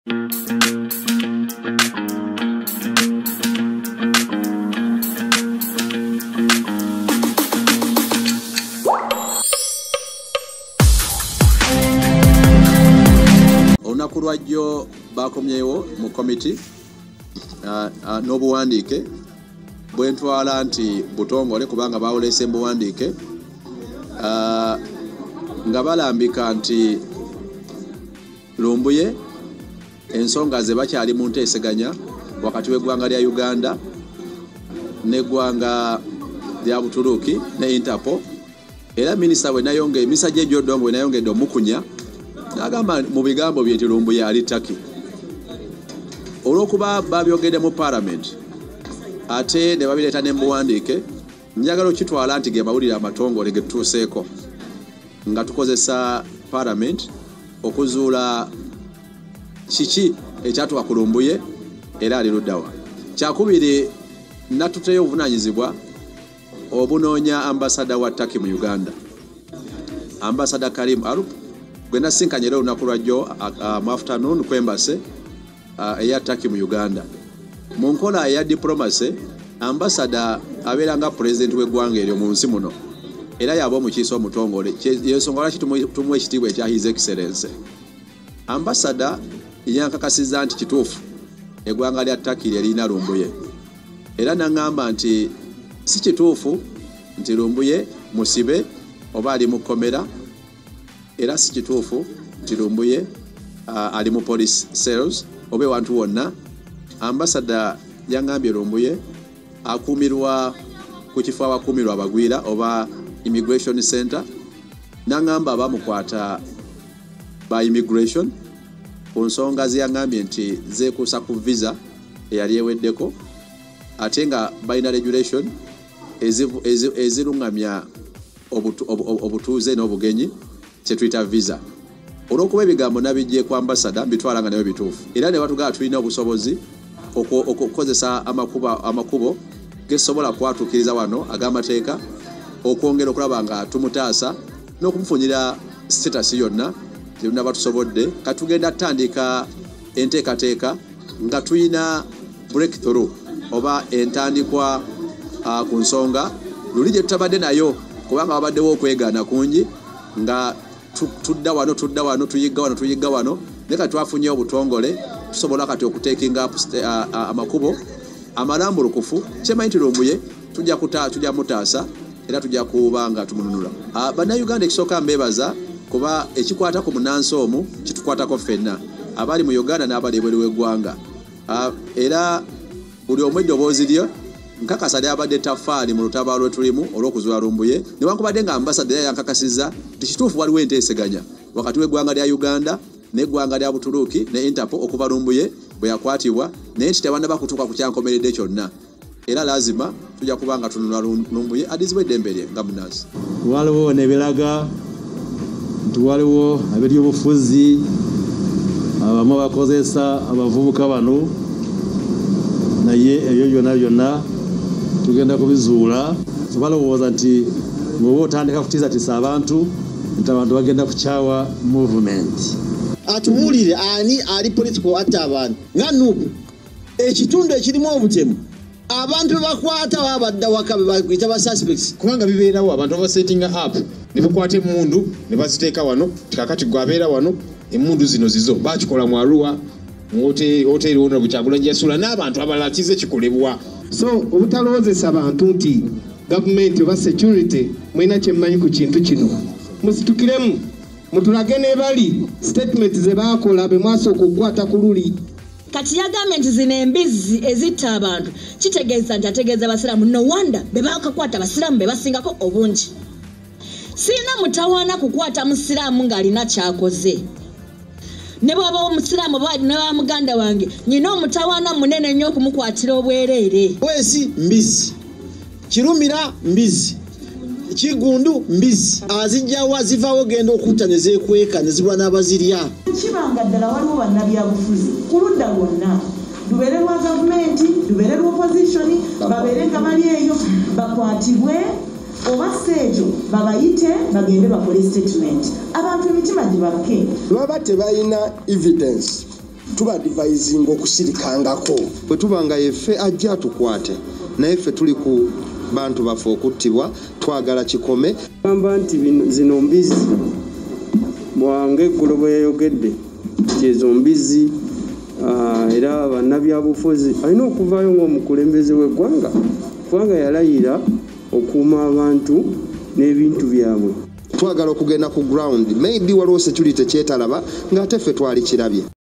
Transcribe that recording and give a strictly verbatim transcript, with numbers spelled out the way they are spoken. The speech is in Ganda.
Olunaku lwajjo bakomyewo mu committee uh, uh, n'obuwandiike bwentwala nti butongole kubanga bawolese mbuwandiike uh, nga balambika nti Lumbuye ensonga ze bakyali mu nteeseganya wakati w'eggwanga lya Uganda n'eggwanga lya Buturuki ne Interpol, era minisita bwe nayonge Misajja Jodongo bwe nayongedde omukunya n'agamba mu bigambo bye nti Lumbuye ali ttaki olw'okuba babyogedde mu Parliament ate ne babireeta ne mbuwandiike. Njagala okitwala nti ge mawulire amatongole ge tutuuseeko nga tukozesa Parliament okuzuula kiki ekyatuwa ku Lumbuye era ali luddawa. Kyakubiri natuteyo obuvunaanyizibwa obunoonya ambasada wa Turkey mu Uganda, ambasada Karim Arup gwe nasinkanye era olunaku lwajjo mu afternoon kwembase eya Turkey mu Uganda. Mu nkola eya diplomacy, ambasada abeera nga president w'eggwanga eryo mu nsi muno era yaba omukiise omutongole, yensonga lwaki tumuwa ekitiibwa ekya His Excellency. Ambasada yankakasizza nti kituufu eggwanga lya Turkey lirina Lumbuye era n'aŋŋamba nti si kituufu nti Lumbuye musibe oba ali mu kkomera, era si kituufu nti Lumbuye uh, ali mu police cells oba ewantu wonna. Ambasada yaŋŋambye Lumbuye akuumirwa ku kifo abakuumirwa abagwira oba immigration center, n'aŋŋamba abamukwata ba immigration ku nsonga ze yaŋŋambye nti zeekuusa ku visa eyali eweddeko ate nga balina regulation eziruŋŋamya obutuuze n'obugenyi kye tuyita visa. Olw'okuba ebigambo nabijje ku ambasada mbitwala nga nayo bituufu era ne batugamba tulina obusobozi okukozesa amakubo amakubo gesobola kwatuukiriza wano ag'amateeka okwongera okulaba nga tumutaasa n'okumufunyira status yonna gyonna batusobodde. Katugenda tandika enteekateeka nga tuyina breakthrough oba entandikwa uh, ku nsonga luli gye tutabadde nayo kubanga wabaddewo okwegaana kungi nga tudda wano tudda wano tuyigga wano tuyigga wano ne kati twafunye obutongole tusobola kati okutekinga uh, uh, amakubo amalambulukufu. Kyemanyi nti Lumbuye tujja kuta tujja mutaasa era tujja kubanga tumununula. Uh, Bannayuganda ekisooka mbeebaza kuba ekikwata ku munansi omu kitukwatako ffenna abali mu Uganda n'abali ebweru w'eggwanga. Uh, era buli omu eddoboozi lyo nkakasa lyabadde tafaali mu lutabaalo lwe tulimu olw'okuzuula Lumbuye, newankubadde nga ambasada era yankakasizza nti kituufu waliwo enteeseganya wakati w'eggwanga lya Uganda n'eggwanga lya Buturuki ne Interpol okuva Lumbuye bwe yakwatibwa, naye nti tebannaba kutuuka ku kyankomeredde kyonna era lazima tujja kubanga tununula Lumbuye adizibwa eddembe lye nga munazi. Waliwo nebiraga nti waliwo ab'ebyobufuzi abamu bakozesa abavubuka bano, naye ebyo byonna byonna tugenda kubizuula. Balowooza nti bw'oba otandika kutiisatiisa abantu nti abantu bagenda kukyawa movement. Atubuulire ani ali political atta abantu nga Nuupu ekitundu ekirimu obutemu abantu bebakwata babadda waka bebakwita ba suspects kubanga bibeerawo abantu basettinga up ne bakwata emmundu ne baziteeka wano tikakati gwabeera wano emmundu zino zizo bakikola mu Arua mu hoteri wonna Kyagulanyi Yasula n'abantu abalala kize kikolebwa. So obutalowoozesa abantu nti gavumenti oba security mwina kyemmanyi ku kintu kino musitukiremu mutulage ne bali statement ze baakola be mwasooka okukwata ku luli. Kati yagambye nti zino embizzi ezitta abantu kitegeeza nti ategeeza abasiraamu no wonder be bakakwata abasiraamu be basingako obungi. Sirina mutawaana kukwata musiraamu ng'alina kyakoze. Ne bw'aba omusiraamu ne ba muganda wange nyina omutawaana munene nnyo okumukwatira obwereere. Wesi mbizi, Kirumira mbizi, Kigundu mbizi, azijjawo azivaawo genda okutta ne zeekweka ne zibula n'abazirya. Kibanga ddala waliwo bannabyabufuzi ku ludda lwonna, lubeere lwa gavumenti lubeere lwa opposition babeere nga bali eyo bakwatibwe oba sseekyo babayite bagende bakole statement abantu emitima gibakke. Lwaba tebalina evidence tuba advising okusirikangako bwe tubanga yeffe ajja tukwate naye ffe tuli ku bantu baffe okuttibwa twagala kikome gamba nti zino mbizi bwange eggulo bwe yayogedde nti ezo mbizi era bannabyabufuzi alina okuvaayo ng'omukulembeze w'eggwanga kubanga yalayira okuuma abantu n'ebintu byabwe twagala okugenda ku ground maybe waliwo security kyetalaba ng'ate ffe twali kirabye